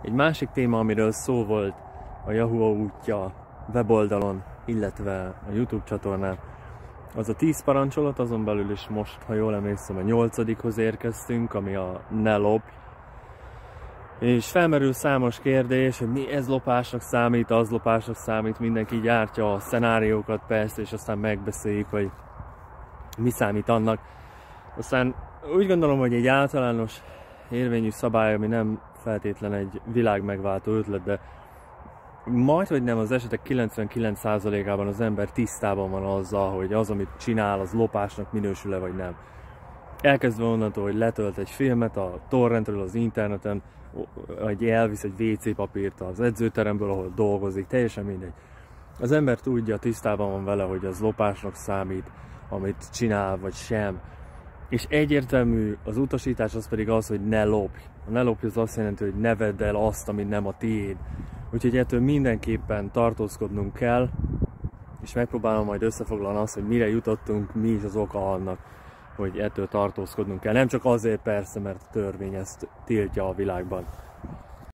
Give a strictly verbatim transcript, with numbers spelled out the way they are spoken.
Egy másik téma, amiről szó volt a Yahoo útja weboldalon, illetve a YouTube csatornán, az a tíz parancsolat, azon belül is most, ha jól emlékszem, a nyolcadikhoz érkeztünk, ami a ne lopj. És felmerül számos kérdés, hogy mi ez lopásnak számít, az lopásnak számít, mindenki gyártja a szenáriókat persze, és aztán megbeszéljük, hogy mi számít annak. Aztán úgy gondolom, hogy egy általános érvényű szabály, ami nem feltétlen egy világmegváltó ötlet, de majd, hogy nem, az esetek kilencvenkilenc százalékában az ember tisztában van azzal, hogy az, amit csinál, az lopásnak minősül-e vagy nem. Elkezdve onnantól, hogy letölt egy filmet a torrentről az interneten, vagy elvisz egy vé cé papírt az edzőteremből, ahol dolgozik, teljesen mindegy. Az ember tudja, tisztában van vele, hogy az lopásnak számít, amit csinál, vagy sem. És egyértelmű az utasítás az pedig az, hogy ne lopj. A ne lopj az azt jelenti, hogy ne vedd el azt, ami nem a tiéd. Úgyhogy ettől mindenképpen tartózkodnunk kell, és megpróbálom majd összefoglalni azt, hogy mire jutottunk, mi is az oka annak, hogy ettől tartózkodnunk kell. Nem csak azért persze, mert a törvény ezt tiltja a világban.